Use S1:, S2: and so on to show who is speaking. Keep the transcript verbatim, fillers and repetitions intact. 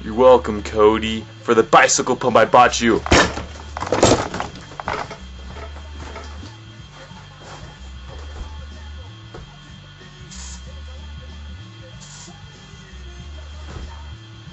S1: You're welcome, Cody, for the bicycle pump I bought you.